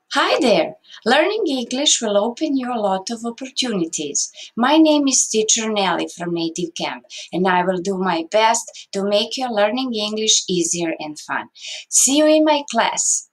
Hi there! Learning English will open you a lot of opportunities. My name is Teacher Nelly from Native Camp, and I will do my best to make your learning English easier and fun. See you in my class!